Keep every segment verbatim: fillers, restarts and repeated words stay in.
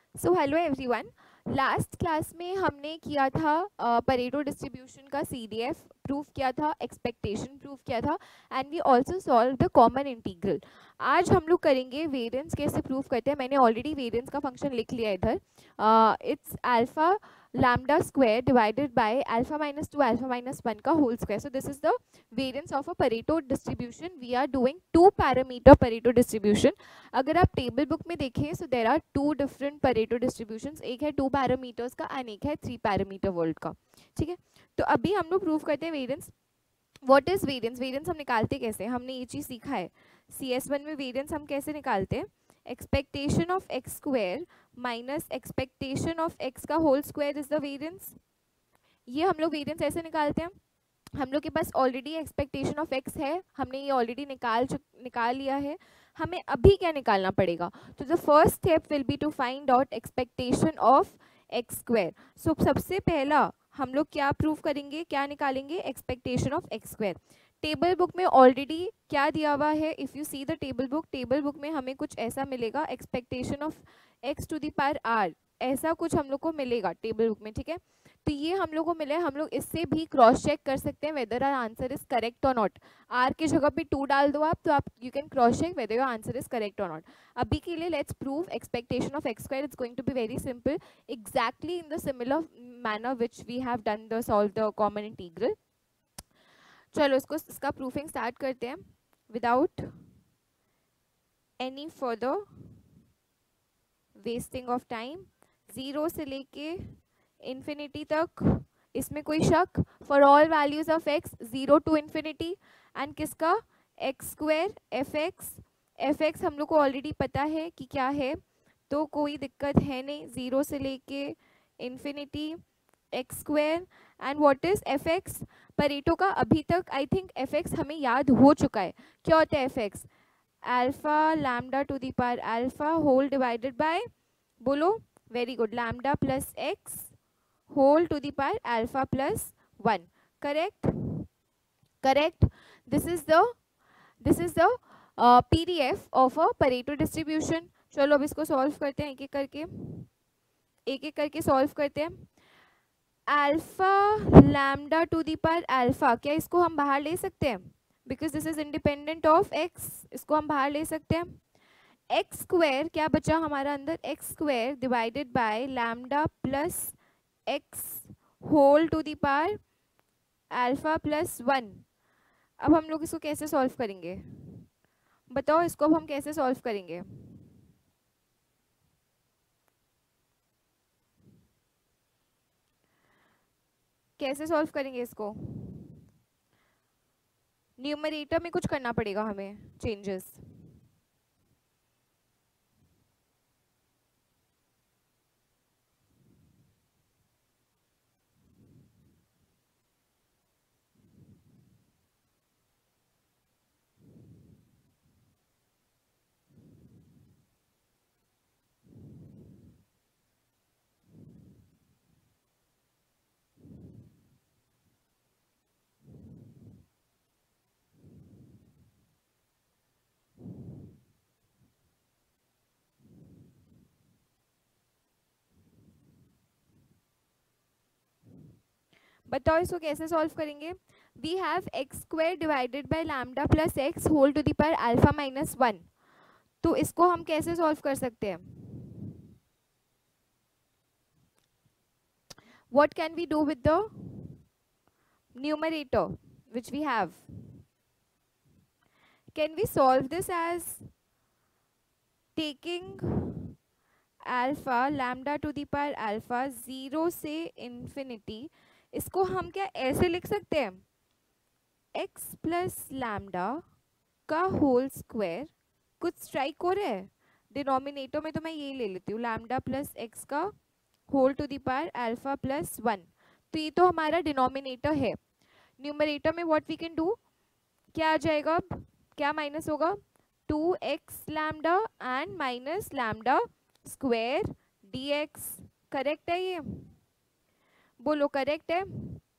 सो hello everyone, last class में हमने किया था परेटो डिस्ट्रीब्यूशन का सीडीएफ प्रूफ किया था, एक्सपेक्टेशन प्रूफ किया था and we also solve the common integral. आज हम लोग करेंगे वेरिएंस कैसे प्रूफ करते हैं। मैंने ऑलरेडी वेरिएंस का फंक्शन लिख लिया इधर। It's alpha lambda square divided by alpha minus two alpha minus one का whole square. So this is the variance of a Pareto distribution. We are doing two parameter Pareto distribution. अगर आप table book में देखें so there are two different Pareto distributions, एक है two parameters का and एक है थ्री पैरामीटर वर्ल्ड का। ठीक है, तो अभी हम लोग प्रूव करते हैं variance. What is variance? Variance हम निकालते कैसे, हमने ये चीज़ सीखा है सी एस वन में। वेरिएंस हम कैसे निकालते हैं? Expectation of x square minus expectation of x का whole square is the variance. ये हम लोग वेरिएंस ऐसे निकालते हैं। हम लोग के पास ऑलरेडी एक्सपेक्टेशन ऑफ एक्स है, हमने ये ऑलरेडी निकाल निकाल लिया है। हमें अभी क्या निकालना पड़ेगा? तो the first step will be to find out expectation of x square. So सबसे पहला हम लोग क्या प्रूव करेंगे, क्या निकालेंगे? Expectation of x square. Table book में ऑलरेडी क्या दिया हुआ है? If you see the table book, table book में हमें कुछ ऐसा मिलेगा, expectation of x to the power R, ऐसा कुछ हम लोग को मिलेगा टेबल बुक में। ठीक है, तो ये हम लोग को मिले। हम लोग इससे भी क्रॉस चेक कर सकते हैं whether R answer is correct और नॉट। आर की जगह पे टू डाल दो आप, तो आप you can cross check whether your answer is correct और नॉट। अभी के लिए let's prove expectation of x square. It's going to be very simple, exactly in the similar manner which we have done the solve the common integral. चलो इसको इसका proofing start करते हैं without any further wasting of time. Zero से लेके infinity तक, इसमें कोई शक? For all values of X zero to infinity and किसका? X square F X. F X हम लोग को ऑलरेडी पता है कि क्या है, तो कोई दिक्कत है नहीं। जीरो से लेके infinity X square and what is F X? Pareto का अभी तक आई थिंक एफ एक्स हमें याद हो चुका है। क्या होता है F X? Alpha lambda to the power alpha whole divided by, बोलो, very good, lambda plus X whole to the power alpha plus one. Correct? Correct. This is the this is the uh, P D F of a Pareto distribution. चलो अब इसको solve करते हैं, एक एक करके एक एक करके सॉल्व करते हैं। Alpha lambda to the power alpha, क्या इसको हम बाहर ले सकते हैं? Because this is independent of X, इसको हम बाहर ले सकते हैं। एक्स स्क्वायर क्या बचा हमारा अंदर? X square divided by lambda plus X whole to the power alpha plus one. अब हम लोग इसको कैसे सॉल्व करेंगे बताओ? इसको अब हम कैसे सॉल्व करेंगे? कैसे सॉल्व करेंगे इसको? न्यूमरेटर में कुछ करना पड़ेगा हमें, चेंजेस। बताओ इसको कैसे सॉल्व करेंगे? We have X square divided by lambda plus X whole to the power alpha minus one. तो इसको हम कैसे सॉल्व कर सकते हैं? What can we do with the numerator which we have? Can we solve this as taking alpha lambda to the power alpha zero से infinity? इसको हम क्या ऐसे लिख सकते हैं? एक्स प्लस लैम्डा का होल स्क्वायर। कुछ स्ट्राइक हो रहा है डिनोमिनेटर में, तो मैं ये ले लेती हूँ, लैम्डा प्लस एक्स का whole to the power alpha plus one. तो ये तो हमारा डिनोमिनेटर है। न्यूमरेटर में व्हाट वी कैन डू, क्या आ जाएगा? क्या माइनस होगा? Two X lambda and minus lambda square D X. Correct है ये? बोलो करेक्ट है?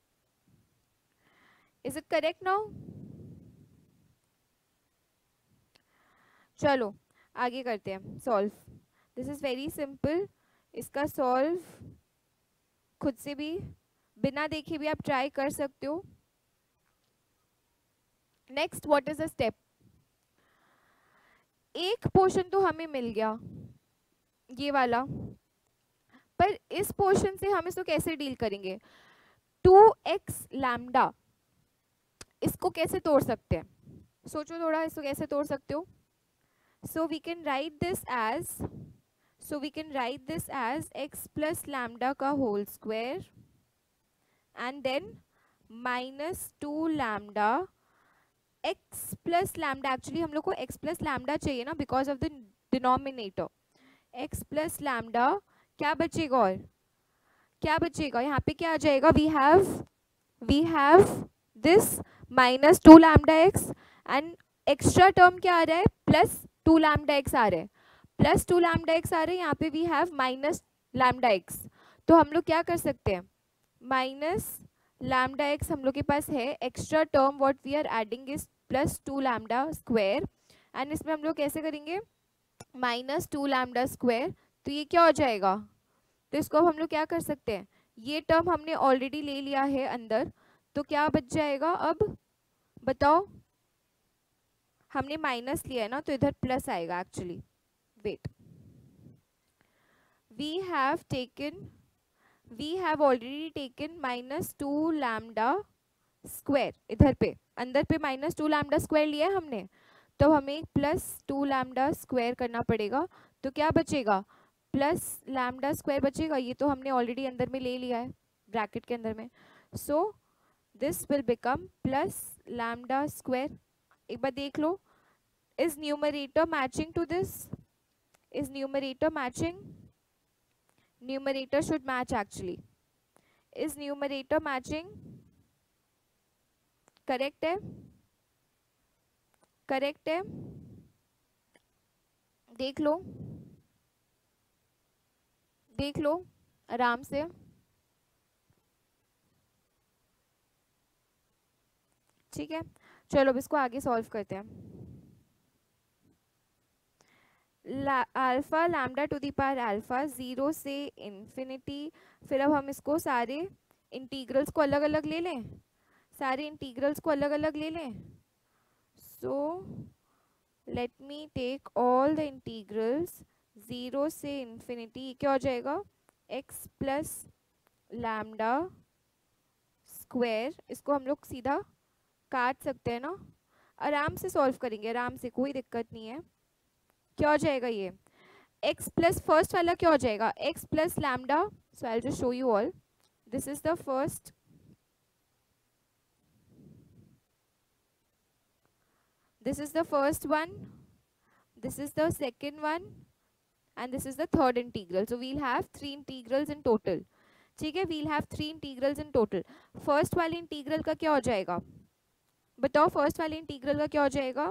Is it correct now? चलो आगे करते हैं solve. This is very simple, इसका सॉल्व खुद से भी बिना देखे भी आप ट्राई कर सकते हो. Next, what is a step. एक पोर्शन तो हमें मिल गया ये वाला, पर इस पोर्शन से हम इसको कैसे डील करेंगे. टू एक्स लैम्डा, इसको कैसे तोड़ सकते हैं, सोचो थोड़ा, इसको कैसे तोड़ सकते हो. So we can write this as so we can write this as X plus lambda का whole square and then minus two lambda X plus lambda. Actually हम लोग को एक्स प्लस लैम्डा चाहिए ना, because of the denominator. X plus lambda, क्या बचेगा, और क्या बचेगा, यहाँ पे क्या आ जाएगा. We have we have this minus two lambda X and extra term क्या आ रहा है, प्लस टू लैम्डा एक्स आ रहा है. प्लस टू लैम्डा एक्स आ रहा है, यहाँ पे we have minus lambda X. तो हम लोग क्या कर सकते हैं, माइनस लैम्डा एक्स हम लोग के पास है, extra term what we are adding is plus two lambda square, and इसमें हम लोग कैसे करेंगे, माइनस टू लैम्डा स्क्वायर. तो ये क्या हो जाएगा, तो इसको अब हम लोग क्या कर सकते हैं, ये टर्म हमने ऑलरेडी ले लिया है अंदर, तो क्या बच जाएगा अब बताओ. हमने माइनस लिया है ना, तो इधर प्लस आएगा actually. Wait, we have taken we have already taken minus two lambda square. इधर पे अंदर पे माइनस टू लैम्डा स्क्वायर लिया है हमने, तो हमें प्लस टू लैम्डा स्क्वायर करना पड़ेगा. तो क्या बचेगा, प्लस लैम्डा स्क्वायर बचेगा. ये तो हमने ऑलरेडी अंदर में ले लिया है ब्रैकेट के अंदर में. So this will become plus lambda square. एक बार देख लो, is numerator matching to this, is numerator matching, numerator should match actually. Is numerator matching, correct है, करेक्ट है. देख लो, देख लो आराम से. ठीक है, चलो अब इसको आगे सॉल्व करते हैं. Alpha lambda to the power alpha zero से इन्फिनिटी. फिर अब हम इसको सारे इंटीग्रल्स को अलग अलग ले लें, सारे इंटीग्रल्स को अलग अलग ले लें. So let me take all the integrals zero से इन्फिनिटी. क्या हो जाएगा, एक्स प्लस लैम्डा स्क्वायर. इसको हम लोग सीधा काट सकते हैं ना, आराम से सॉल्व करेंगे, आराम से, कोई दिक्कत नहीं है. क्या हो जाएगा ये, x प्लस फर्स्ट वाला क्या हो जाएगा, x plus lambda. So I will just show you all. This is the first, this is the first one, this is the second one, and this is the third integral. So we'll have three integrals in total. ठीक है, we'll have three integrals in total. First वाले integral का क्या हो जाएगा, बताओ, first वाले integral का क्या हो जाएगा,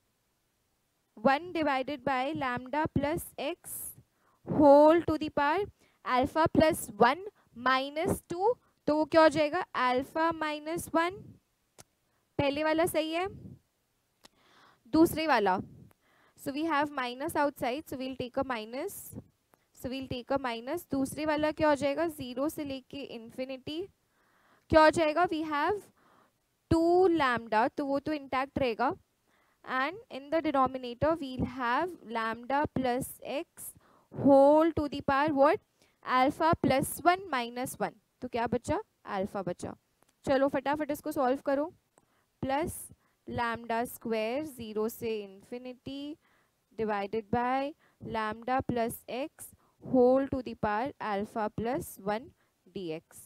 one divided by lambda plus X whole to the power alpha plus one minus two. तो वो क्या हो जाएगा, अल्फा माइनस वन. पहले वाला सही है, दूसरे वाला, so we have minus outside, so we'll take a minus, so we'll take a minus. दूसरे वाला क्या हो जाएगा, जीरो से लेके इन्फिनिटी. क्या हो जाएगा, वी हैव टू लैम्डा, तो वो तो इंटैक्ट रहेगा, and in the denominator we'll have lambda plus X whole to the power what, alpha plus one minus one. तो क्या बचा, अल्फा बचा. चलो फटाफट इसको सॉल्व करो. प्लस लैम्डा स्क्वायर जीरो से infinity divided by lambda plus X whole to the power alpha plus one D X.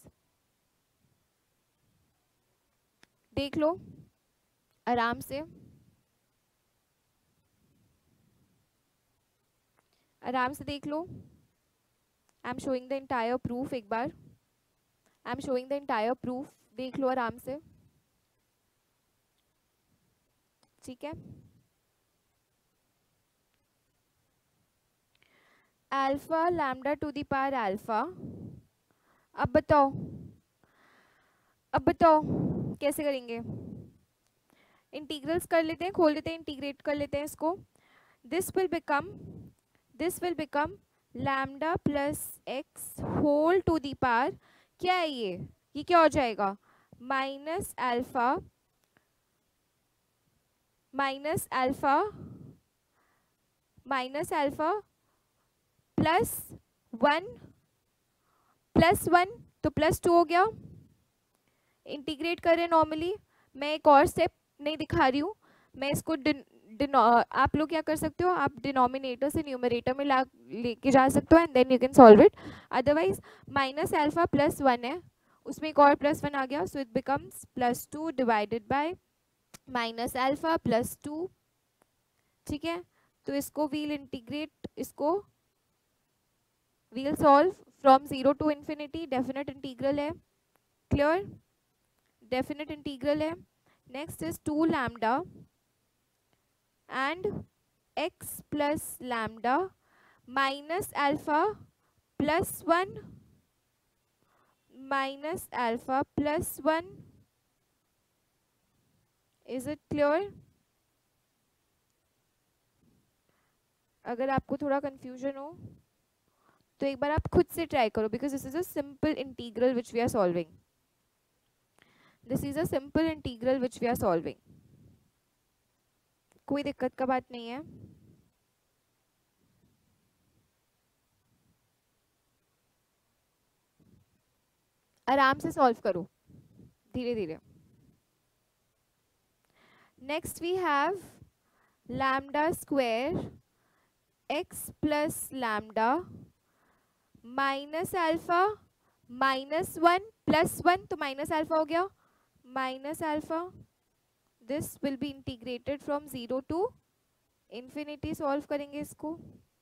देख लो आराम से, आराम से देख लो. I am showing the entire proof. एक बार I am showing the entire proof, देख लो आराम से. ठीक है, alpha lambda to the power alpha. अब बताओ, अब बताओ कैसे करेंगे, इंटीग्रल्स कर लेते हैं, खोल लेते हैं, इंटीग्रेट कर लेते हैं इसको. This will become this will become lambda plus X whole to the power, क्या है ये ये क्या हो जाएगा, minus alpha minus alpha minus alpha plus one plus one, तो प्लस टू हो गया। इंटीग्रेट करें नॉर्मली, मैं एक और स्टेप नहीं दिखा रही हूँ, मैं इसको डिनो, आप लोग क्या कर सकते हो, आप डिनोमिनेटर से न्यूमरेटर में ला लेके जा सकते हो and then you can solve it. Otherwise minus alpha plus one है, उसमें एक और प्लस वन आ गया, so it becomes plus two divided by minus alpha plus two. ठीक है, तो इसको वील इंटीग्रेट, इसको we'll solve from zero to infinity, definite integral है, क्लियर, डेफिनेट इंटीग्रल है। Next is two lambda and x plus lambda minus alpha plus one minus alpha plus one. Is it clear? अगर आपको थोड़ा confusion हो तो एक बार आप खुद से ट्राई करो, because this is a simple integral which we are solving, this is a simple integral which we are solving, कोई दिक्कत का बात नहीं है। आराम से सॉल्व करो, धीरे धीरे। Next we have lambda square x plus lambda minus alpha minus one plus one, तो माइनस अल्फा हो गया, minus alpha, this will be integrated from zero to infinity. Solve करेंगे इसको,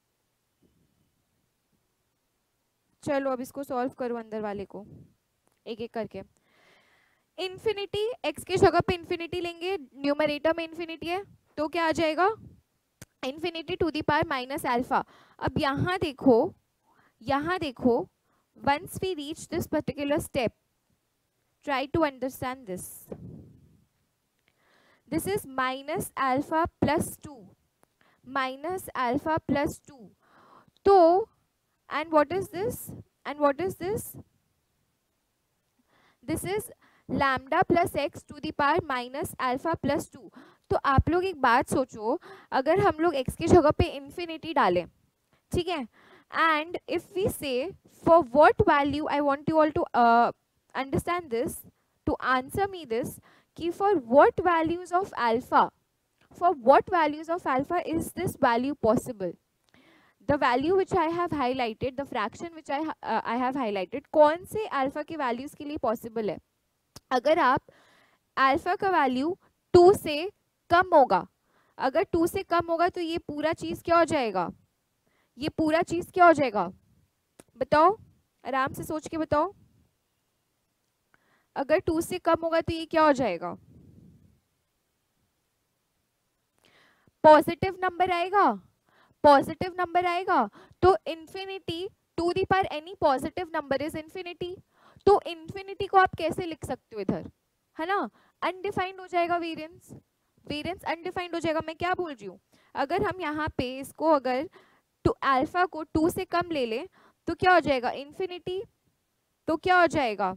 चलो अब इसको सॉल्व करो, अंदर वाले को एक एक करके। इन्फिनिटी, एक्स के जगह पे इन्फिनिटी लेंगे, न्यूमरेटर में इन्फिनिटी है, तो क्या आ जाएगा, infinity to the power minus alpha. अब यहाँ देखो, यहाँ देखो, once we reach this particular step, try to understand this. This is minus alpha plus two, minus alpha plus two. So, and what is this? And what is this? This is lambda plus x to the power minus alpha plus two. तो आप लोग एक बात सोचो, अगर हम लोग x की जगह पे infinity डालें, ठीक है, and if we say for what value, I want you all to uh, understand this, to answer me this, कि for what values of alpha, for what values of alpha is this value possible? The value which I have highlighted, the fraction which I uh, I have highlighted, कौन से alpha के values के लिए possible है? अगर आप alpha का value to से कम होगा, अगर टू से कम होगा तो ये पूरा चीज क्या हो जाएगा, ये पूरा चीज क्या हो जाएगा, बताओ, आराम से सोच के बताओ। अगर टू से कम होगा तो ये क्या हो जाएगा, पॉजिटिव नंबर आएगा, पॉजिटिव नंबर आएगा, तो infinity to the power any positive number is infinity. तो इन्फिनिटी को आप कैसे लिख सकते हो इधर, है ना, अनडिफाइंड हो जाएगा वेरिएंस, वेरिएंस अनडिफाइंड हो जाएगा। मैं क्या बोल रही हूँ, अगर हम यहाँ पे इसको अगर टू अल्फा को टू से कम ले लें तो क्या हो जाएगा, इन्फिनिटी, तो क्या हो जाएगा,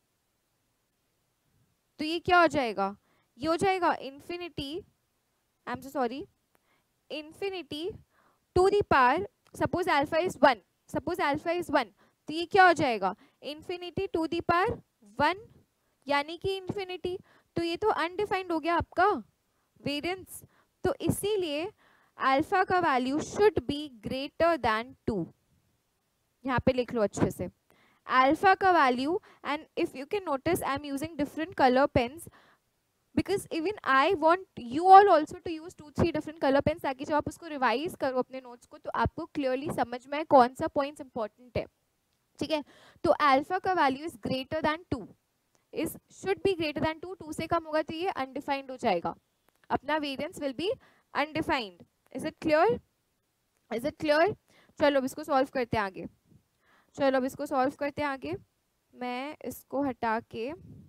तो ये क्या हो जाएगा, ये हो जाएगा infinity, I am so sorry, infinity to the power, suppose alpha is one, suppose alpha is one, तो ये क्या हो जाएगा, infinity to the power one, यानी कि इन्फिनिटी, तो ये तो अनडिफाइंड हो गया आपका वेरिएंस। तो इसीलिए अल्फा का value should be greater than two, यहाँ पे लिख लो अच्छे से, अल्फा का value, and if you can notice I am using different colour pens, because even I want you all also to use two three different colour pens, ताकि जब आप उसको रिवाइज करो अपने नोट्स को तो आपको क्लियरली समझ में आए कौन सा पॉइंट्स इंपॉर्टेंट है, ठीक है। तो अल्फा का value is greater than two, is should be greater than two, two से कम होगा तो ये अनडिफाइंड हो जाएगा, अपना variance will be undefined. Is it clear, is it clear? चलो अब इसको सॉल्व करते हैं आगे, चलो अब इसको सॉल्व करते हैं आगे। मैं इसको हटा के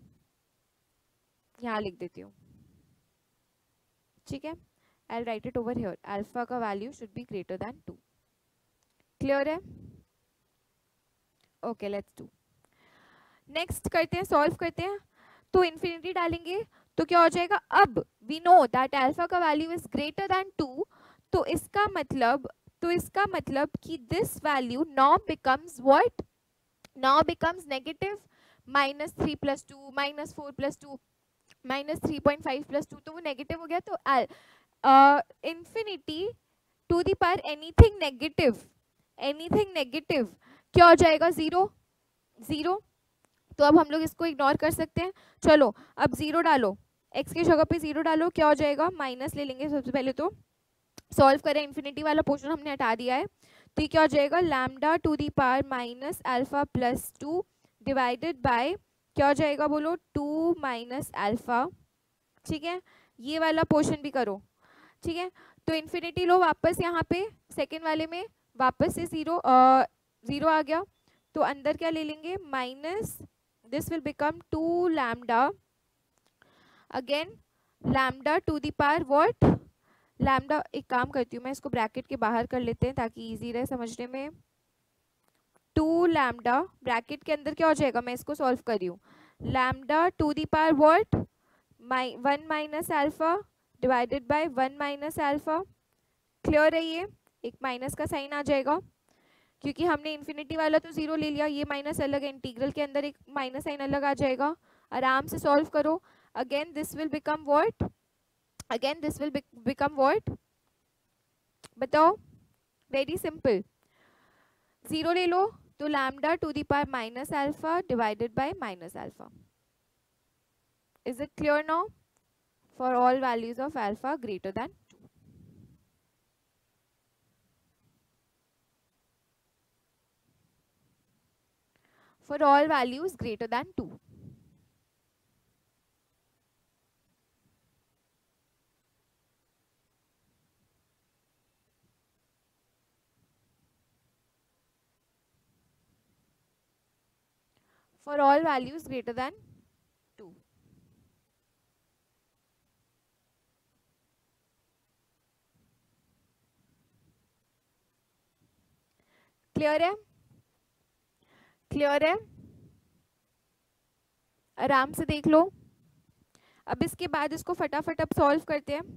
यहाँ लिख देती हूँ, ठीक है, I write it over here, alpha का value should be greater than two, clear है? Okay let's do. नेक्स्ट करते हैं, सॉल्व करते हैं। तो इन्फिनिटी डालेंगे तो क्या हो जाएगा, अब वी नो दैट अल्फा का value is greater than two, तो इसका मतलब तो इसका मतलब कि this value now becomes what, now becomes negative minus three plus two minus four plus two minus three point five plus two, तो वो नेगेटिव हो गया। तो infinity to the power anything negative, anything negative क्या हो जाएगा, zero, zero. तो अब हम लोग इसको इग्नोर कर सकते हैं। चलो अब जीरो डालो, x की जगह पे जीरो डालो, क्या हो जाएगा, माइनस ले लेंगे सबसे पहले। तो सॉल्व करें, इन्फिनिटी वाला पोर्शन हमने हटा दिया है, तो ये क्या हो जाएगा, lambda to the power minus alpha plus two divided by क्या हो जाएगा, बोलो, टू माइनस अल्फा। ठीक है, ये वाला पोर्शन भी करो। ठीक है, तो इन्फिनिटी लो वापस, यहाँ पे सेकेंड वाले में वापस से जीरो जीरो आ गया, तो अंदर क्या ले लेंगे, minus, this will become two lambda, again lambda to the power what, lambda, एक काम करती हूँ मैं, इसको ब्रैकेट के बाहर कर लेते हैं ताकि इजी रहे समझने में। टू lambda ब्रैकेट के अंदर क्या हो जाएगा, मैं इसको सॉल्व कर रही हूँ, lambda to the power what, one minus alpha divided by one minus alpha. Clear है? ये एक माइनस का साइन आ जाएगा क्योंकि हमने इन्फिनिटी वाला तो जीरो ले लिया, ये माइनस अलग है, इंटीग्रल के अंदर एक माइनस साइन अलग आ जाएगा। आराम से सॉल्व करो। Again this will become what, again this will become what, बताओ, वेरी सिंपल, जीरो ले लो तो lambda to the power minus alpha divided by minus alpha. Is it clear now? For all values of alpha greater than two. For all values greater than two. For all values greater than two. Clear है? Clear है? आराम से देख लो। अब इसके बाद इसको फटाफट अब सॉल्व करते हैं।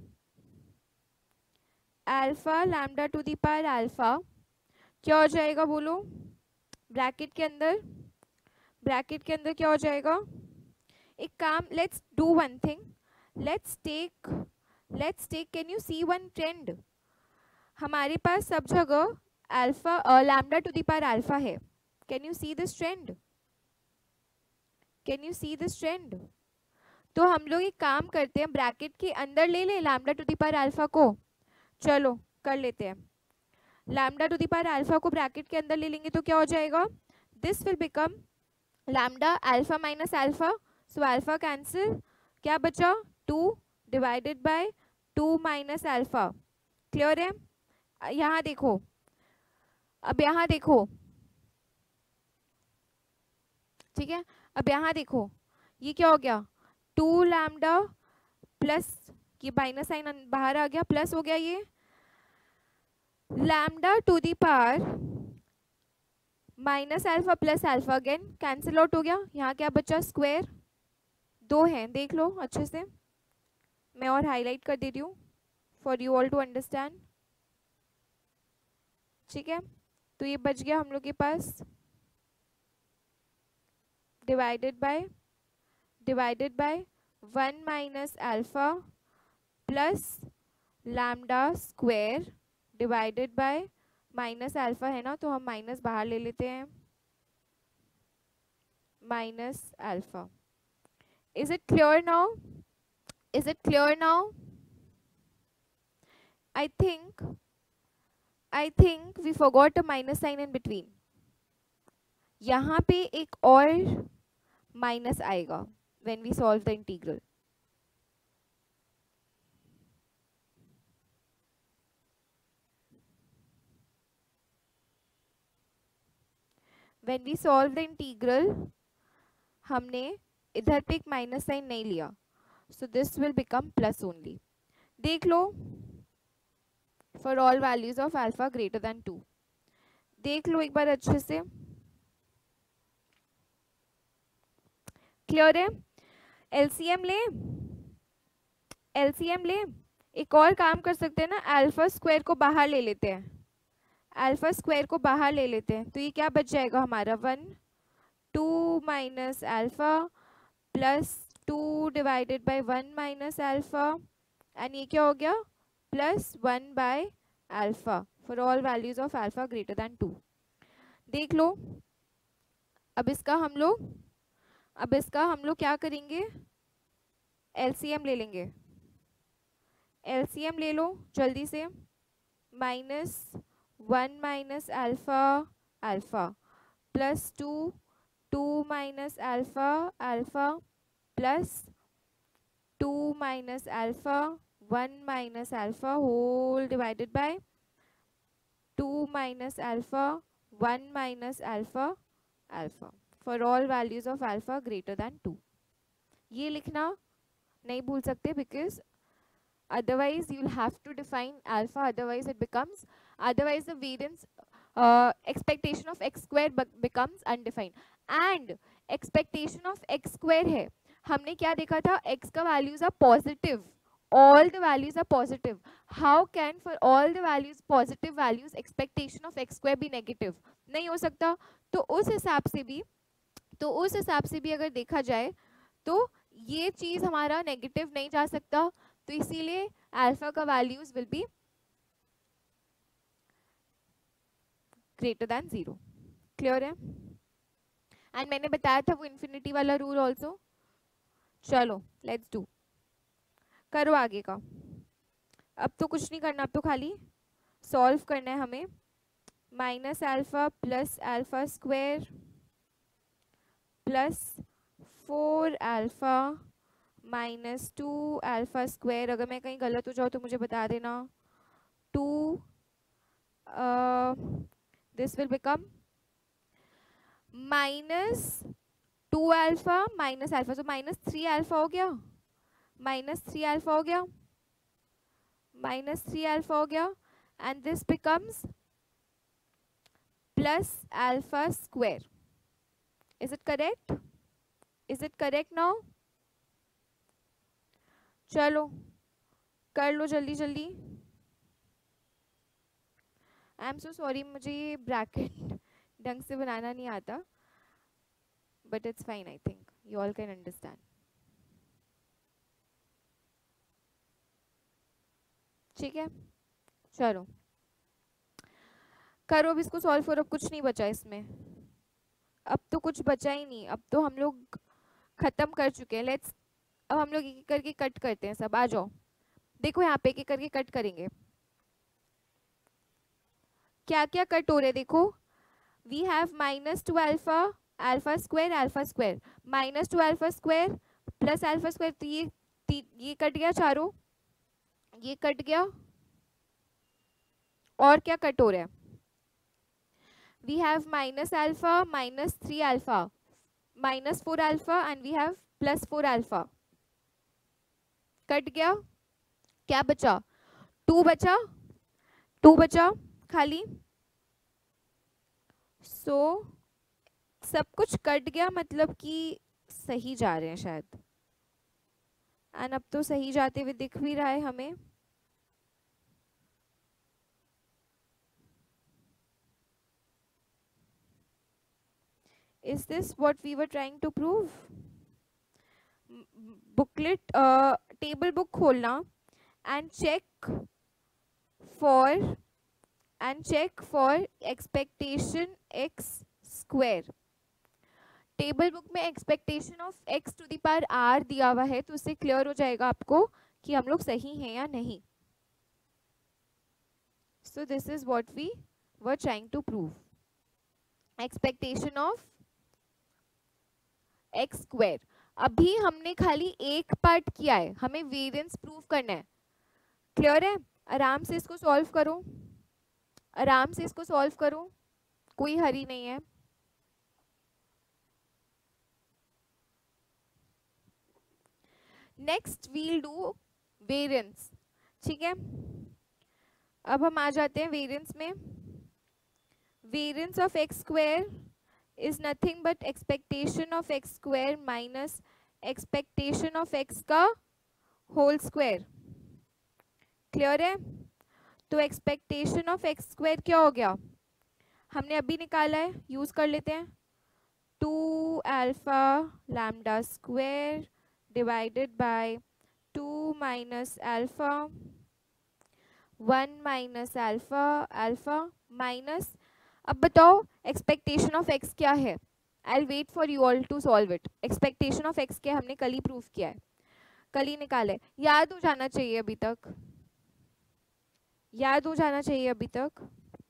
Alpha lambda to the power alpha क्या हो जाएगा, बोलो, ब्रैकेट के अंदर, ब्रैकेट के अंदर क्या हो जाएगा, एक काम, let's do one thing, let's take let's take can you see one trend, हमारे पास सब जगह alpha lambda to the power alpha है। Can you see this trend, can you see this trend? तो हम लोग एक काम करते हैं, ब्रैकेट के अंदर ले लें lambda to the power alpha को। चलो कर लेते हैं, lambda to the power alpha को ब्रैकेट के अंदर ले लेंगे तो क्या हो जाएगा, this will become lambda alpha minus alpha, so alpha cancel, क्या बचा, two divided by two minus alpha. Clear है? यहाँ देखो, अब यहाँ देखो, ठीक है, अब यहाँ देखो, ये क्या हो गया, टू लैम्डा प्लस, ये माइनस साइन बाहर आ गया, प्लस हो गया, ये lambda to the power minus alpha plus alpha, again cancel out हो गया, यहाँ क्या बचा, स्क्वायर, दो हैं, देख लो अच्छे से, मैं और हाईलाइट कर दे रही हूँ for you all to understand. ठीक है, तो ये बच गया हम लोग के पास, divided by divided by one minus alpha plus lambda square divided by minus alpha है ना, तो हम माइनस बाहर ले लेते हैं, minus alpha. Is it clear now? Is it clear now? I think I think we forgot a minus sign in between, यहाँ पे एक और माइनस आएगा when we solve the integral. When we solve the integral हमने इधर पे एक minus sign नहीं लिया, so this will become plus only. देख लो, for all values of alpha greater than two, देख लो एक बार अच्छे से, क्लियर है? एलसीएम ले, एलसीएम ले। एक और काम कर सकते हैं ना, अल्फा स्क्वायर को बाहर ले लेते हैं, अल्फा स्क्वायर को बाहर ले लेते हैं, तो ये क्या बच जाएगा हमारा, one two minus alpha plus two divided by one minus alpha, and ये क्या हो गया, plus one by alpha for all values of alpha greater than two. देख लो, अब इसका हम लोग अब इसका हम लोग क्या करेंगे, एलसीएम ले लेंगे, एलसीएम ले लो जल्दी से, minus one minus alpha alpha plus two, two minus alpha alpha plus two minus alpha one minus alpha whole divided by two minus alpha one minus alpha alpha for all values of alpha greater than two. ये लिखना नहीं भूल सकते, because otherwise you'll have to define alpha, otherwise it becomes, otherwise the variance uh, expectation of x square becomes undefined, and expectation of x square है, हमने क्या देखा था, x का values are positive, all the values are positive, how can for all the values positive values expectation of x square be negative, नहीं हो सकता। तो उस हिसाब से भी तो उस हिसाब से भी अगर देखा जाए तो ये चीज हमारा नेगेटिव नहीं जा सकता, तो इसीलिए अल्फा का values will be greater than zero. Clear है? एंड मैंने बताया था वो इन्फिनिटी वाला रूल आल्सो। चलो लेट्स डू, करो आगे का। अब तो कुछ नहीं करना, अब तो खाली सॉल्व करना है हमें। Minus alpha plus alpha square plus four alpha minus two alpha square, अगर मैं कहीं गलत हो जाऊँ तो मुझे बता देना, two this will become minus two alpha minus alpha, तो माइनस थ्री अल्फा हो गया, माइनस थ्री अल्फा हो गया, माइनस थ्री अल्फा हो गया, and this becomes plus alpha square. Is it correct? Is it correct now? चलो कर लो जल्दी जल्दी। आई एम सो सॉरी, मुझे ये ब्रैकेट ढंग से बनाना नहीं आता, but it's fine, I think you all can understand. ठीक है, चलो करो अब इसको सॉल्व करो। अब कुछ नहीं बचा इसमें, अब तो कुछ बचा ही नहीं, अब तो हम लोग खत्म कर चुके हैं। लेट्स, अब हम लोग एक करके कट करते हैं सब, आ जाओ। देखो यहाँ पे एक करके कट करेंगे, क्या क्या कट हो रहे देखो। We have minus two alpha alpha square alpha square, minus two alpha square plus alpha square, तो ये ये कट गया चारों, ये कट गया। और क्या कट हो रहा है, we have minus alpha minus three alpha minus four alpha and we have plus four alpha, cut गया। क्या बचा, टू बचा, टू बचा खाली। सो so, सब कुछ कट गया, मतलब कि सही जा रहे हैं शायद, एंड अब तो सही जाते हुए दिख भी रहा है हमें। Is this what we were trying to prove? Booklet table book खोलना and check for and check for expectation x square. Table book में expectation of x to the power r दिया हुआ है, तो उससे क्लियर हो जाएगा आपको कि हम लोग सही हैं या नहीं। So this is what we were trying to prove, expectation of x square. अभी हमने खाली एक पार्ट किया है, हमें वेरिएंस प्रूव करना है। क्लियर है? आराम से इसको सॉल्व करो, आराम से इसको सॉल्व करो, कोई हरी नहीं है। Next we'll do variance. ठीक है, अब हम आ जाते हैं वेरिएंस में। Variance of x square is nothing but expectation of x square minus expectation of x का होल स्क्वायर। क्लियर है? तो एक्सपेक्टेशन ऑफ एक्स स्क्वायर क्या हो गया, हमने अभी निकाला है, यूज कर लेते हैं। Two alpha lambda square divided by two minus alpha one minus alpha alpha minus, अब बताओ एक्सपेक्टेशन ऑफ एक्स क्या है। I wait for you all to solve it. Expectation of x क्या, हमने कल ही प्रूफ किया है, कल ही निकाला है, याद हो जाना चाहिए अभी तक, याद हो जाना चाहिए अभी तक।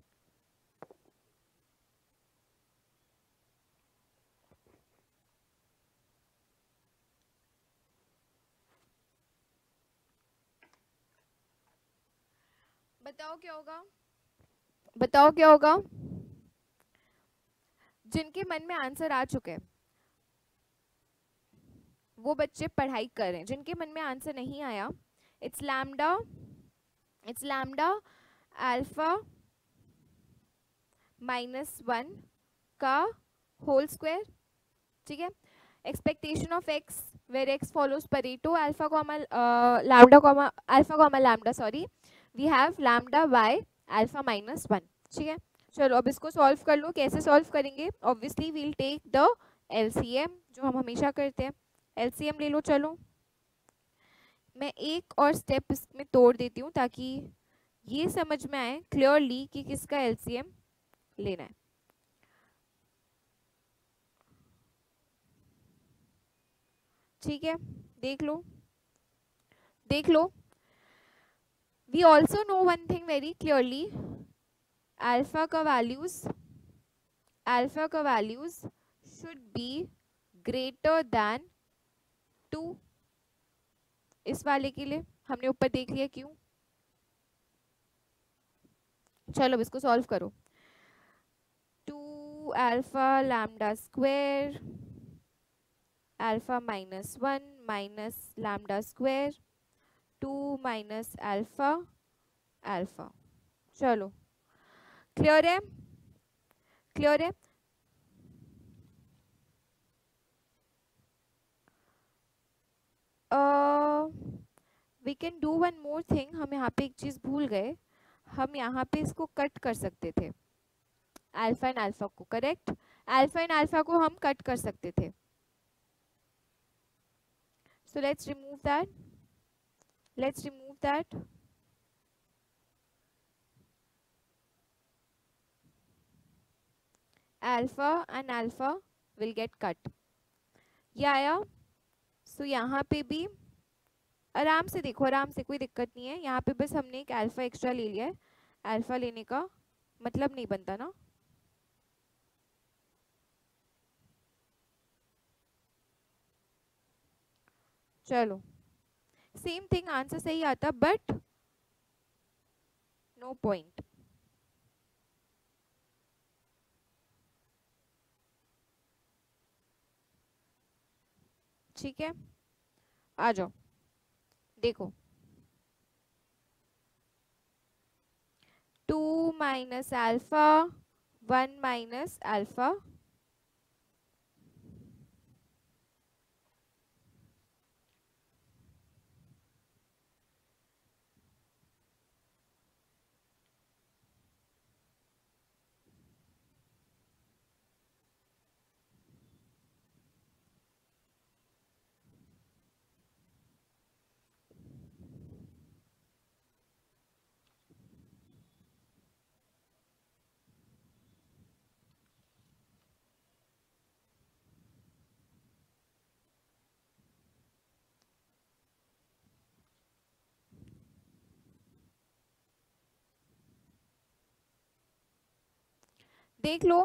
बताओ क्या होगा, बताओ क्या होगा। जिनके मन में आंसर आ चुके हैं वो बच्चे पढ़ाई करें, जिनके मन में आंसर नहीं आया, it's lambda it's lambda alpha minus one का होल स्क्वायर, ठीक है। Expectation of x where x follows Pareto alpha comma lambda comma alpha comma lambda, sorry we have lambda by alpha minus one, ठीक है। चलो अब इसको solve कर लो। कैसे सॉल्व करेंगे, obviously we'll take the LCM, जो हम हमेशा करते हैं। एलसीएम ले लो। चलो मैं एक और स्टेप इसमें तोड़ देती हूँ ताकि ये समझ में आए क्लियरली कि किसका एलसीएम लेना है। ठीक है, देख लो देख लो। We also know one thing very clearly, alpha का वैल्यूज अल्फा का values should be greater than two. इस वाले के लिए हमने ऊपर देख लिया क्यों। चलो अब इसको सॉल्व करो। Two alpha lambda square alpha minus one minus lambda square two minus alpha alpha. चलो क्लियर है, क्लियर है। We can do one more thing, हम यहाँ पे एक चीज भूल गए, हम यहाँ पे इसको कट कर सकते थे, अल्फा एंड अल्फा को, करेक्ट, अल्फा एंड अल्फा को हम कट कर सकते थे। So let's remove that. Let's remove that. Alpha and alpha will get cut. ये आया। सो so, यहाँ पे भी आराम से देखो, आराम से, कोई दिक्कत नहीं है। यहाँ पे बस हमने एक अल्फा एक्स्ट्रा ले लिया है, अल्फा लेने का मतलब नहीं बनता ना। चलो सेम थिंग, आंसर सही आता बट नो पॉइंट। ठीक है, आ जाओ देखो। Two minus alpha one minus alpha, देख लो।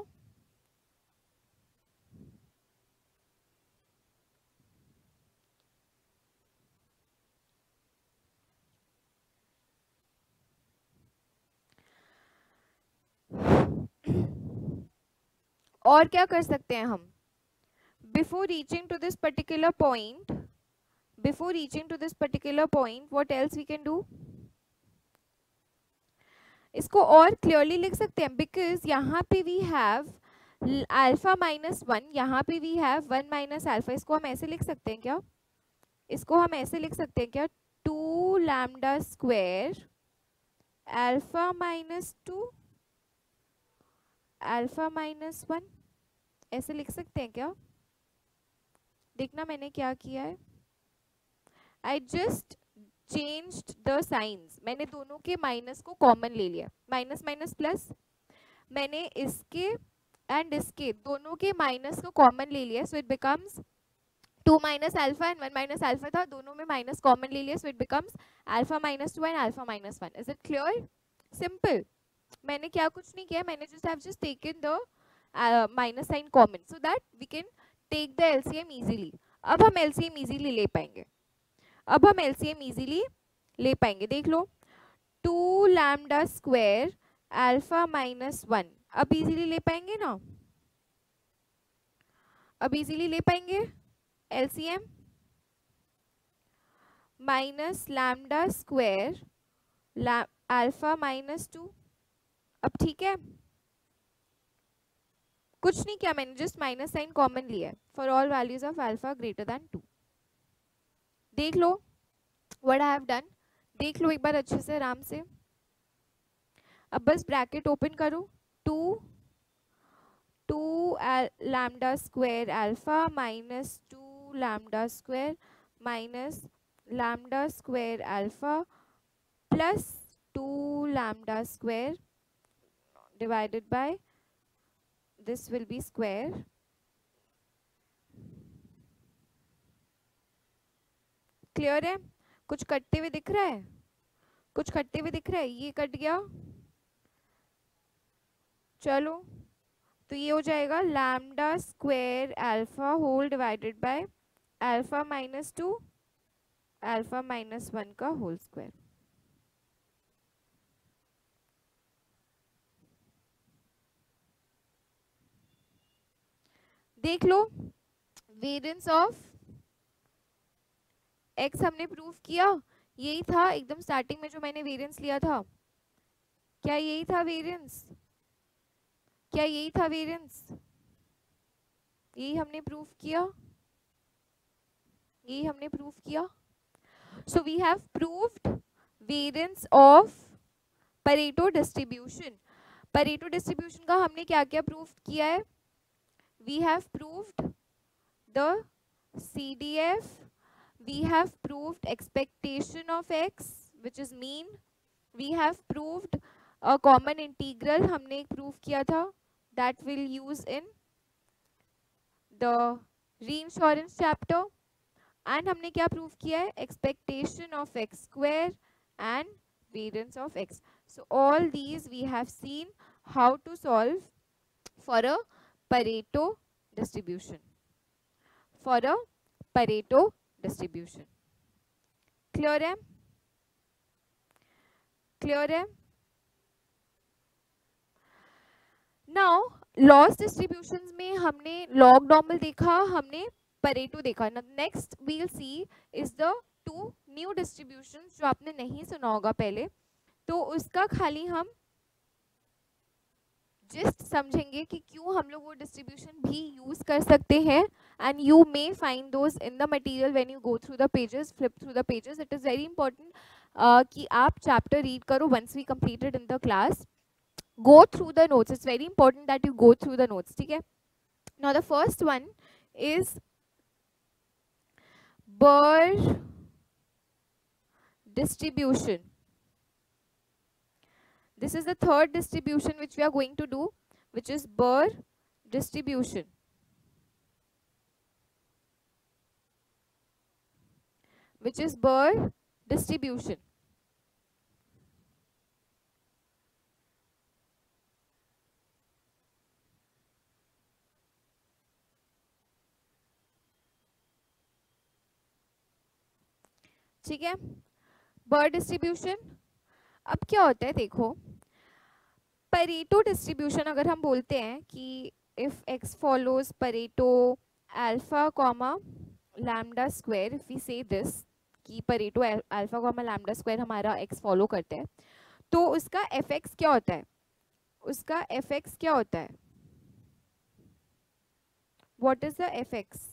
और क्या कर सकते हैं हम, before reaching to this particular point, before reaching to this particular point what else we can do. इसको और क्लियरली लिख सकते हैं, बिकॉज यहाँ पे we have alpha minus one, यहाँ पे we have one minus alpha. इसको हम ऐसे लिख सकते हैं क्या? इसको हम ऐसे लिख सकते हैं क्या? Two lambda square alpha minus two alpha minus one, ऐसे लिख सकते हैं क्या? देखना मैंने क्या किया है. I just changed the signs. मैंने दोनों के माइनस को कॉमन ले लिया, माइनस माइनस प्लस. मैंने इसके एंड इसके दोनों के माइनस को कॉमन ले लिया, so it becomes two minus alpha and one minus alpha था, दोनों में माइनस कॉमन ले लिया, so it becomes alpha minus two and alpha minus one. Is it clear? Simple. मैंने क्या कुछ नहीं किया, मैंने just have just taken the minus sign common so that we can take the LCM easily. अब हम एलसीएम इजीली ले पाएंगे. अब हम एलसीएम इजीली ले पाएंगे. देख लो, two lambda square alpha minus one. अब इजीली ले पाएंगे ना? अब इजीली ले पाएंगे LCM. Minus lambda square alpha minus two. अब ठीक है, कुछ नहीं किया मैंने, जस्ट माइनस साइन कॉमन लिया है for all values of alpha greater than two. देख लो व्हाट आई हैव डन. देख लो एक बार अच्छे से आराम से. अब बस ब्रैकेट ओपन करो. Two two lambda square alpha minus two lambda square minus lambda square alpha plus two lambda square divided by this will be square. Clear है? कुछ कटते हुए दिख रहा है? कुछ कटते हुए दिख रहा है? ये कट गया. चलो तो ये हो जाएगा lambda square alpha whole divided by alpha minus two alpha minus one का होल स्क्वायर. देख लो, वेरिएंस ऑफ एक्स हमने प्रूव किया. यही था एकदम स्टार्टिंग में जो मैंने वेरिएंस लिया था. क्या यही था वेरिएंस? क्या यही था वेरिएंस? यही हमने प्रूव किया. यही हमने प्रूव किया. So we have proved variance of Pareto distribution. Pareto distribution का हमने क्या क्या प्रूव किया है? We have proved the C D F. We have proved expectation of x, which is mean. We have proved a common integral. हमने एक prove किया था that we'll use in the reinsurance chapter. And हमने क्या prove किया है? Expectation of x square and variance of x. So all these we have seen how to solve for a Pareto distribution. For a Pareto distribution. Clear है? Clear है? Now loss distributions में हमने log normal देखा, हमने Pareto देखा. Now next we'll see is the two new distributions जो आपने नहीं सुना होगा पहले, तो उसका खाली हम जस्ट समझेंगे कि क्यों हम लोग वो डिस्ट्रीब्यूशन भी यूज कर सकते हैं. And you may find those in the material when you go through the pages, flip through the pages. It is very important कि आप चैप्टर रीड करो once we completed in the class. Go through the notes. It's very important that you go through the notes. ठीक है? Now the first one is Burr distribution. This is the third distribution which we are going to do, which is Burr distribution. Which is Burr distribution. ठीक है? Burr distribution. अब क्या होता है देखो, Pareto distribution अगर हम बोलते हैं कि if x follows Pareto alpha comma lambda square, if we say this कि Pareto alpha comma lambda square हमारा x फॉलो करते हैं, तो उसका एफ एक्स क्या होता है, उसका एफ एक्स क्या होता है, what is the F X,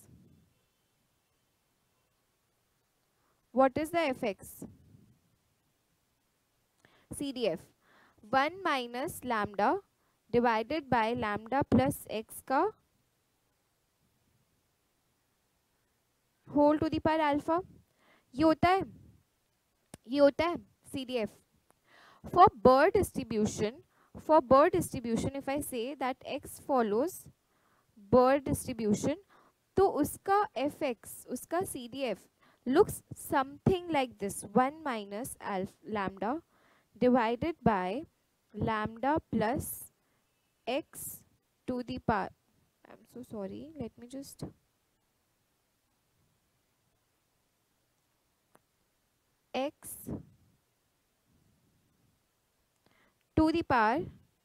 what is the F X, C D F one minus lambda divided by lambda plus X का whole to the power alpha, ये होता है, ये होता है C D F. For Bird distribution, for Bird distribution, if I say that x follows Bird distribution, तो उसका F X, उसका C D F looks something like this: one minus alpha lambda divided by lambda plus x to the power. I'm so sorry. Let me just. X to the power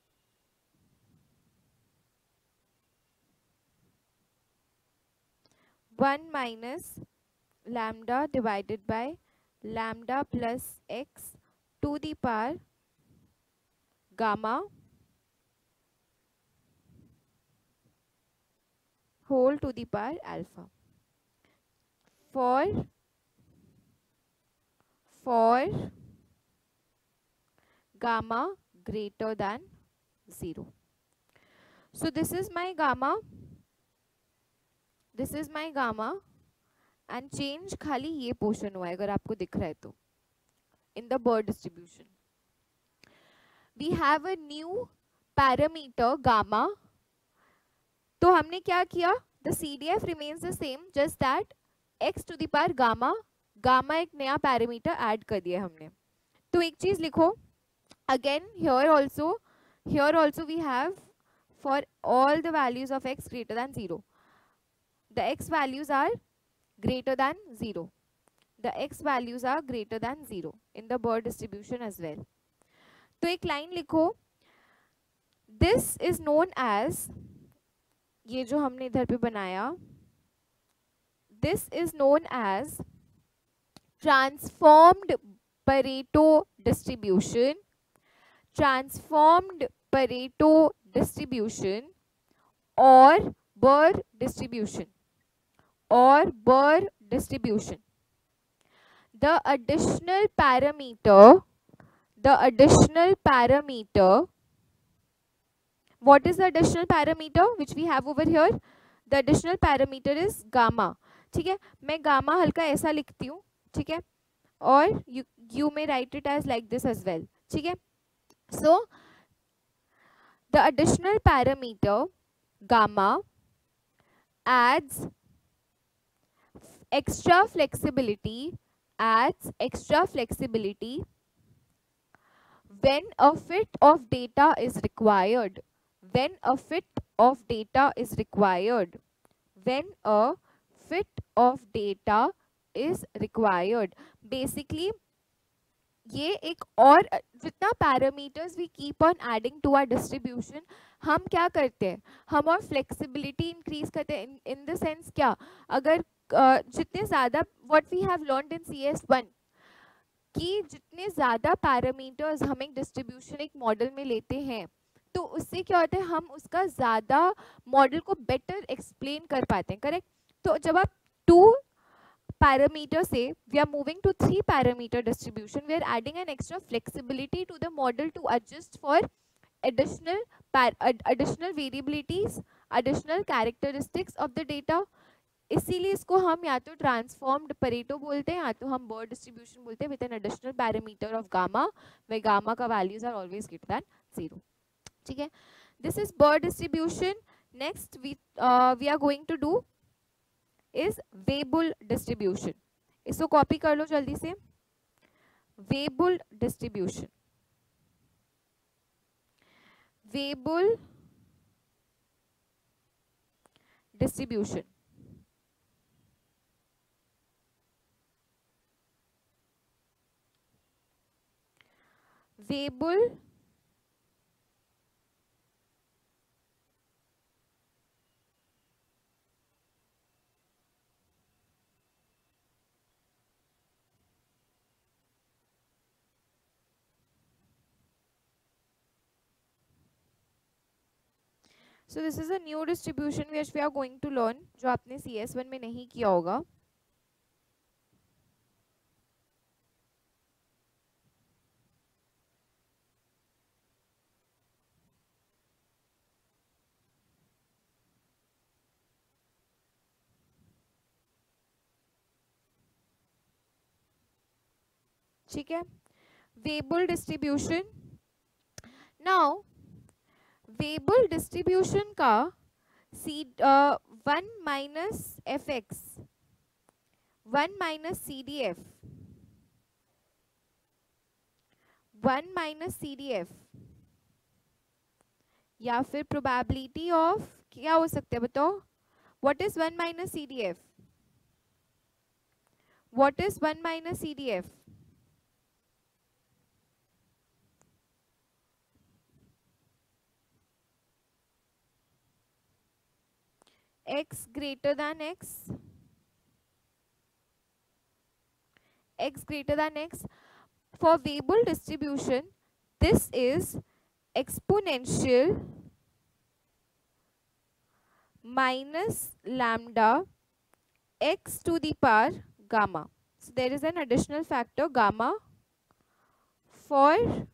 one minus lambda divided by lambda plus x to the power gamma whole to the power alpha. For for gamma greater than zero. So this is my gamma, this is my gamma, and change खाली ये portion हुआ है अगर आपको दिख रहा है तो. In the Bird distribution we have a new parameter gamma. तो हमने क्या किया, the C D F remains the same, just that x to the power gamma, gamma एक नया पैरामीटर ऐड कर दिया हमने. तो एक चीज लिखो, again here also, here also we have for all the values of x greater than zero, the x values are greater than zero, the x values are greater than zero in the Bird distribution as well. तो एक line लिखो, this is known as, ये जो हमने इधर पे बनाया, this is known as transformed Pareto distribution, transformed Pareto distribution or Burr distribution, or Burr distribution. The additional parameter, the additional parameter, what is the additional parameter which we have over here? The additional parameter is gamma. ठीक है, मैं gamma हल्का ऐसा लिखती हूँ, ठीक है, और you you may write it as like this as well. ठीक है, so the additional parameter gamma adds extra flexibility, adds extra flexibility when a fit of data is required, when a fit of data is required, when a fit of data is required. Basically ये एक और जितना parameters we keep on adding to our distribution, हम क्या करते हैं, हम और फ्लेक्सिबिलिटी इंक्रीज करते हैं. इन द सेंस क्या, अगर uh, जितने ज़्यादा what we have learned in C S one कि जितने ज़्यादा पैरामीटर्स हम एक डिस्ट्रीब्यूशन एक मॉडल में लेते हैं तो उससे क्या होता है, हम उसका ज़्यादा मॉडल को बेटर एक्सप्लेन कर पाते हैं. करेक्ट. तो जब आप two parameter say we are moving to three parameter distribution, we are adding an extra flexibility to the model to adjust for additional par ad additional variabilities, additional characteristics of the data. इसीलिए इसको हम या तो transformed Pareto बोलते हैं या तो हम बर्ड डिस्ट्रीब्यूशन बोलते हैं with an additional parameter of gamma, वे गामा का values are always greater than zero. ठीक है, this is Burr distribution. Next we we are going to do is Weibull distribution. इसको कॉपी कर लो जल्दी से. Weibull distribution, Weibull distribution. Weibull so this is a new distribution which we are going to learn, जो आपने सी S one में नहीं किया होगा. ठीक है. Weibull distribution. Now Weibull distribution का C one minus F X, one minus C D F, one minus C D F, या फिर प्रोबेबिलिटी ऑफ क्या हो सकता है बताओ. What is one minus C D F? What is one minus C D F? x greater than x, x greater than x. For Weibull distribution, this is exponential minus lambda x to the power gamma. So there is an additional factor gamma for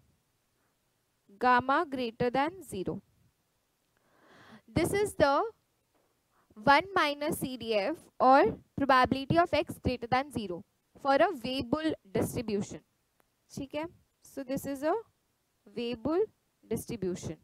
gamma greater than zero. This is the one minus C D F or probability of x greater than zero for a Weibull distribution. ठीक है. So this is a Weibull distribution.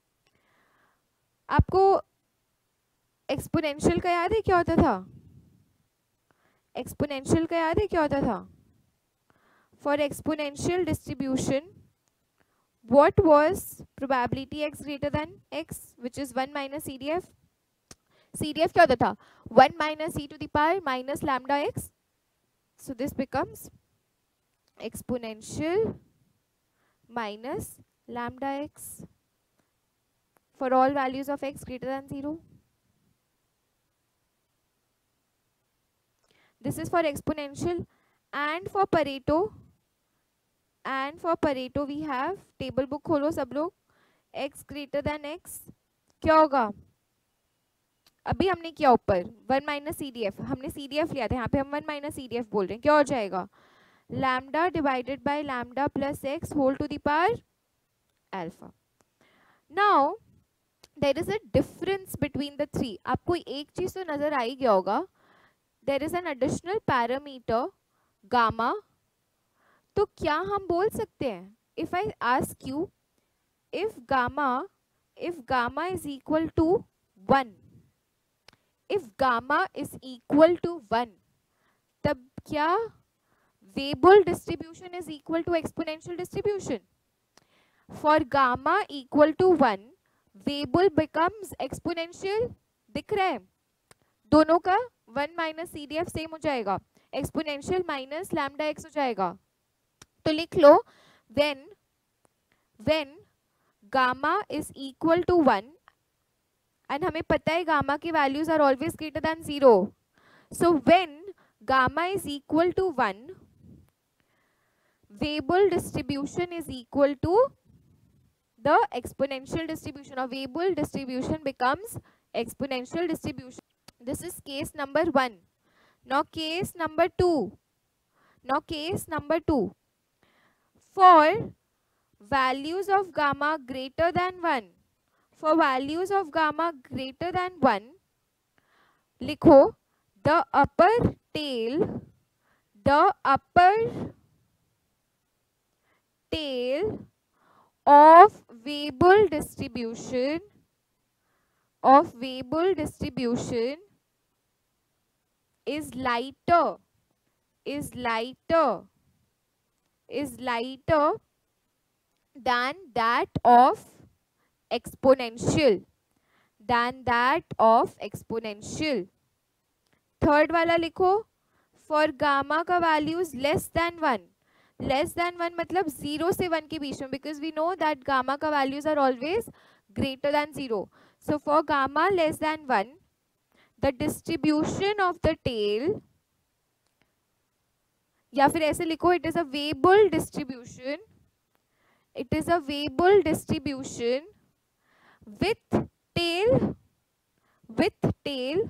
आपको exponential का याद है क्या होता था? Exponential का याद है क्या होता था? For exponential distribution what was probability x greater than x, which is one minus C D F? C D F क्या होता था? one minus e to the power minus lambda x. So this becomes exponential minus lambda x for all values of x greater than zero. This is for exponential. And for Pareto, and for Pareto we have table book खोलो सब लोग. x greater than x क्या होगा? अभी हमने किया ऊपर one minus C D F, हमने सी डी एफ लिया था, यहाँ पे हम one minus C D F बोल रहे हैं. क्या हो जाएगा? Lambda divided by lambda plus X whole to the power alpha. Now there is a difference between the three. आपको एक चीज तो नजर आ ही गया होगा, there is an additional parameter gamma. तो क्या हम बोल सकते हैं, if I ask you if gamma if gamma is equal to one, if gamma is equal to one, तब क्या Weibull distribution is equal to exponential distribution? For gamma equal to one, Weibull becomes exponential. दिख रहा है? दोनों का one minus C D F same हो जाएगा, exponential minus lambda x हो जाएगा. तो लिख लो when when gamma is equal to one, and हमें पता है गामा के values are always greater than zero. So when gamma is equal to one, Weibull distribution is equal to the exponential distribution, or Weibull distribution becomes exponential distribution. This is case number one. Now case number two. Now case number two. For values of gamma greater than one, for values of gamma greater than one, लिखो the upper tail, the upper tail of Weibull distribution, of Weibull distribution is lighter, is lighter, is lighter than that of exponential, than that of exponential. Third वाला लिखो for gamma का values less than one, less than one मतलब zero से one के बीच में, because we know that gamma का values are always greater than zero. So for gamma less than one, the distribution of the tail, या फिर ऐसे लिखो it is a Weibull distribution, it is a Weibull distribution with tail with tail,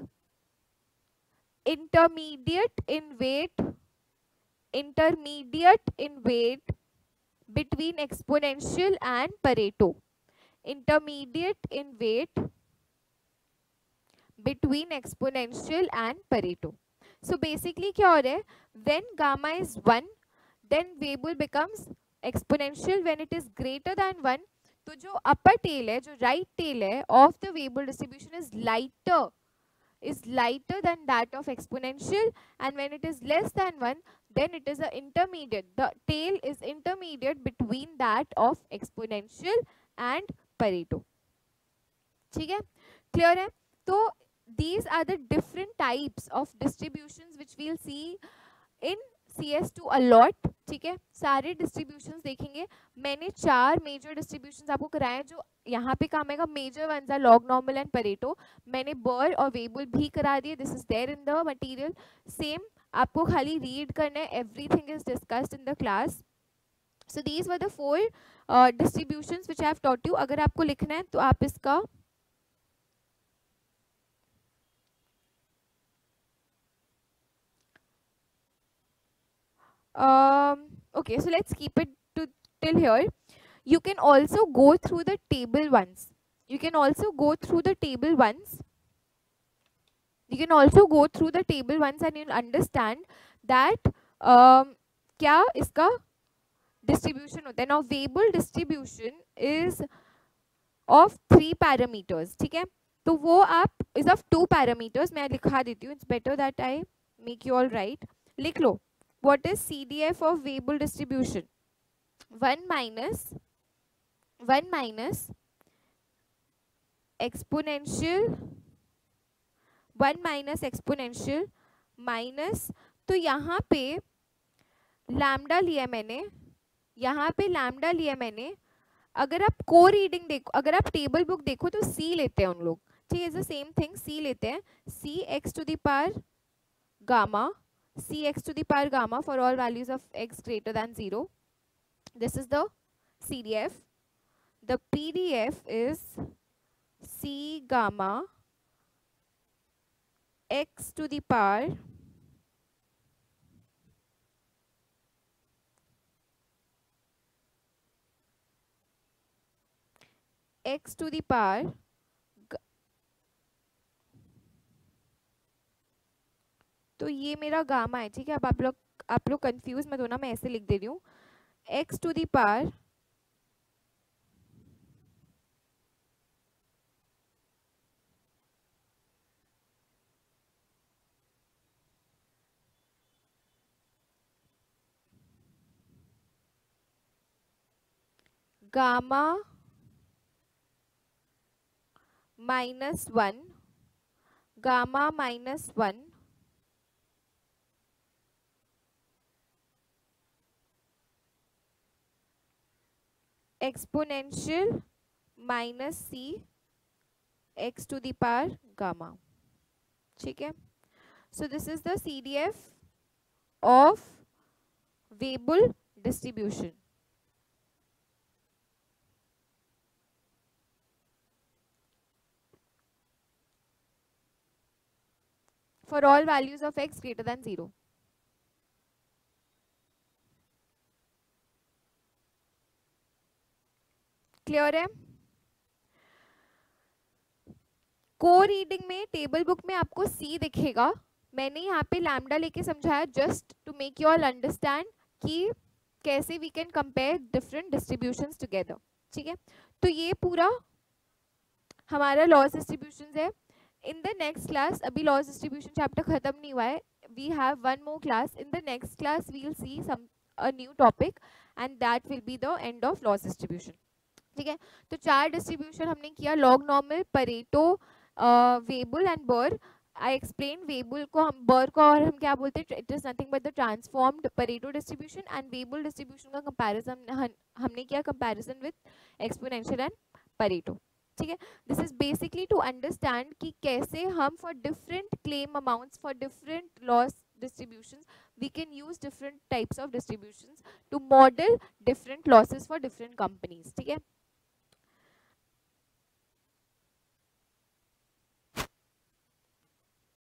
intermediate in weight, intermediate in weight between exponential and Pareto, intermediate in weight between exponential and Pareto. So basically क्या हो रहा है, when gamma is one, then Weibull becomes exponential when it is greater than one. तो जो upper tail है, जो right tail है of the Weibull distribution is lighter, is lighter than that of exponential, and when it is less than one, then it is a intermediate. The tail is intermediate between that of exponential and Pareto. ठीक है, clear है? तो these are the different types of distributions which we'll see in C S two a lot. ठीक है, सारे distributions देखेंगे. मैंने चार major distributions आपको कराए हैं जो यहाँ पे काम आएगा. major ones are log normal and Pareto. मैंने Burr और Weibull भी करा दिए. this is there in the material. same आपको खाली read करना है. everything is discussed in the class. so these were the four uh, distributions which I have taught you. अगर आपको लिखना है तो आप इसका Um, okay, so let's keep it to till here. You can also go through the table once. You can also go through the table once. You can also go through the table once and you'll understand that um, क्या इसका distribution होता है. Now Weibull distribution is of three parameters. ठीक है, तो वो आप is of two parameters. मैं लिखा देती हूँ. It's better that I make you all right. लिख लो. What is C D F of Weibull distribution? one minus one minus exponential one minus exponential minus, तो यहाँ पे लैम्डा लिया मैंने, यहाँ पे लैम्डा लिया मैंने. अगर आप को रीडिंग देखो, अगर आप टेबल बुक देखो तो C लेते हैं उन लोग. ठीक है, is the same thing. C लेते हैं. C x to the power gamma, C x to the power gamma for all values of x greater than zero. This is the C D F. The P D F is C gamma x to the power x to the power तो ये मेरा gamma है. ठीक है, अब आप लोग आप लोग कंफ्यूज मत होना, मैं ऐसे लिख दे रही हूँ. x to the power gamma minus one, gamma minus one exponential minus c x to the power gamma. ठीक है, so this is the C D F of Weibull distribution. For all values of x greater than zero. Clear है? को reading में table book में आपको सी दिखेगा. मैंने यहाँ पे लैम्डा लेके समझाया just to make you all understand कि कैसे we can compare different distributions together. ठीक है, तो ये पूरा हमारा लॉस डिस्ट्रीब्यूशंस है. इन द नेक्स्ट क्लास, अभी लॉस डिस्ट्रीब्यूशन चैप्टर खत्म नहीं हुआ है. We have one more class. In the next class we will see some a new topic and that will be the end of loss distribution. ठीक है, तो चार distribution हमने किया. Log normal, Pareto, Weibull and Burr. I explain Weibull को हम Burr को और हम क्या बोलते हैं, it is nothing but the transformed Pareto distribution. And Weibull distribution का कंपैरिजन हमने किया comparison with exponential and Pareto. ठीक है, this is basically to understand कि कैसे हम for different claim amounts, for different loss distributions, we can use different types of distributions to model different losses for different companies. ठीक है.